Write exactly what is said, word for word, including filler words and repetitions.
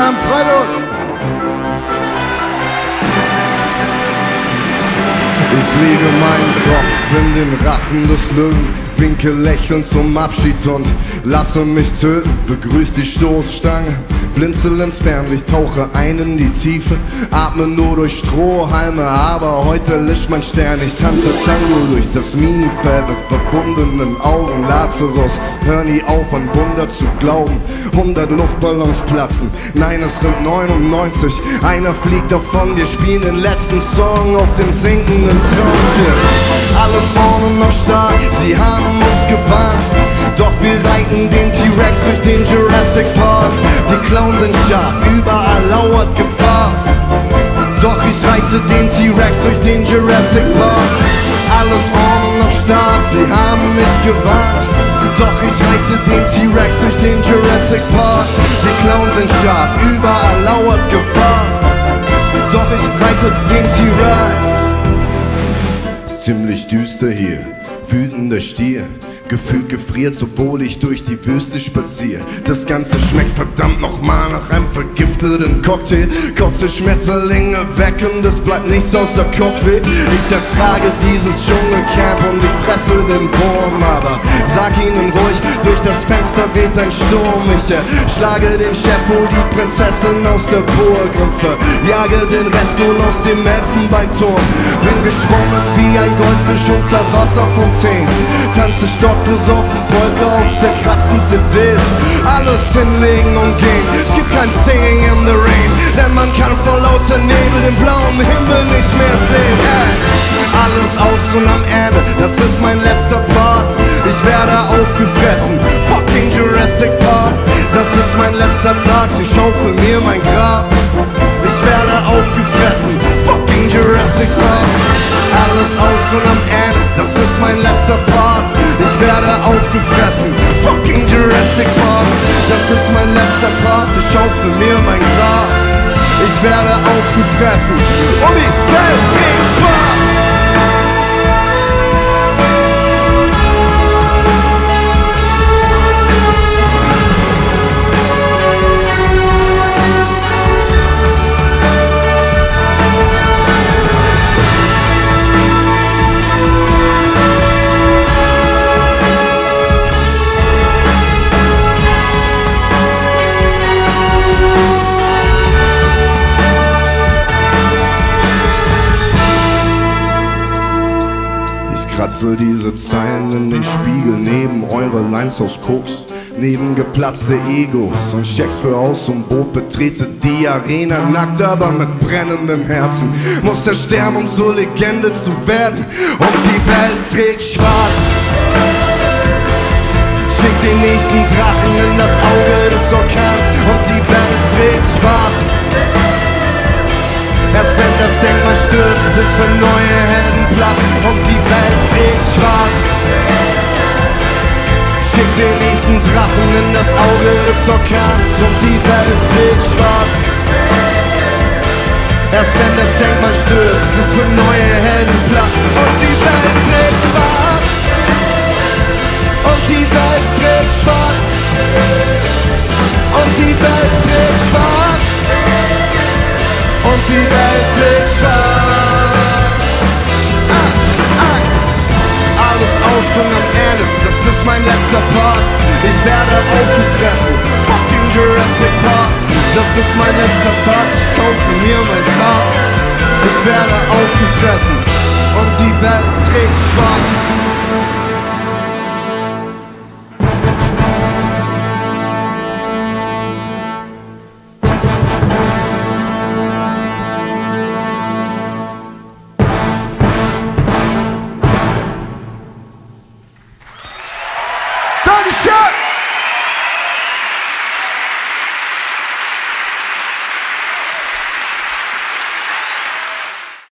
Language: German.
Abend, Freiburg! Ich lege meinen Kopf in den Rachen des Löwen, winke lächelnd zum Abschied und lasse mich töten. Begrüß die Stoßstange, blinzel ins Fernlicht, tauche ein in die Tiefe, atme nur durch Strohhalme, aber heute licht mein Stern. Ich tanze Tango durch das Minenfeld mit verbundenen Augen. Lazarus, hör nie auf an Wunder zu glauben. Hundert Luftballons platzen, nein, es sind neunundneunzig. Einer fliegt davon, wir spielen den letzten Song auf dem sinkenden Traumschiff. Alles vorne noch stark, sie haben uns gewarnt, doch wir reiten den T-Rex durch den Jurassic Park. Die Clowns sind scharf, überall lauert Gefahr, doch ich reite den T-Rex durch den Jurassic Park. Alles vorne noch stark, sie haben mich gewarnt, doch ich reite den T-Rex durch den Jurassic Park. Die Clowns sind scharf, überall lauert Gefahr, doch ich reite den T-Rex. Ziemlich düster hier, wütender Stier, gefühlt gefriert, obwohl ich durch die Wüste spazier. Das Ganze schmeckt verdammt nochmal nach einem vergifteten Cocktail. Kotze Schmetterlinge weg und es bleibt nichts außer Kopfweh. Ich ertrage dieses Dschungelcamp und ich fresse den Wurm, aber sag ihnen ruhig, durch das Fenster weht ein Sturm. Ich erschlage den Chef, hol die Prinzessin aus der Burg und verjage den Rest nun aus dem Elfenbeinturm. Bin geschwommen wie ein Goldfisch unter Wasserfontänen, tanze Stock besoffen, Polka auf zerkratzten C Ds. Alles hinlegen und gehen, es gibt kein Singing in the Rain, denn man kann vor lauter Nebel den blauen Himmel nicht mehr sehen. Hey. Alles aus und am Ende, das ist mein letzter Part. Ich werde aufgefressen, fucking Jurassic Park. Das ist mein letzter Tag, sie schaufeln mir mein Grab. Ich werde aufgefressen, fucking Jurassic Park. Alles aus und am Ende, das ist mein letzter Part. Ich werde aufgefressen, fucking Jurassic Park. Das ist mein letzter Part, sie schaufeln mir mein Grab. Ich werde aufgefressen und die Welt dreht schwarz. Kratze diese Zeilen in den Spiegel, neben eure Lines aus Koks, neben geplatzte Egos und Schecks für Haus und Boot. Betrete die Arena nackt, aber mit brennendem Herzen. Muss er sterben, um zur Legende zu werden, und die Welt trägt schwarz. Schick den nächsten Drachen in das Auge des Orkans, und die Welt trägt schwarz. Erst wenn das Denkmal stürzt, ist für neue Helden Platz, und die Welt trägt schwarz. Schick den nächsten Drachen in das Auge des Orkans, und die Welt trägt schwarz. Erst wenn das Denkmal stürzt, ist für neue Helden Platz, und die Welt trägt schwarz. Und die Welt trägt schwarz. Und die Welt trägt schwarz. Und die Welt trägt schwarz. Ah, ah. Alles aus und am Ende, das ist mein letzter Part. Ich werde aufgefressen, fucking Jurassic Park. Das ist mein letzter Tag, sie schaufeln mir mein Grab. Ich werde aufgefressen und die Welt trägt schwarz. Dankeschön!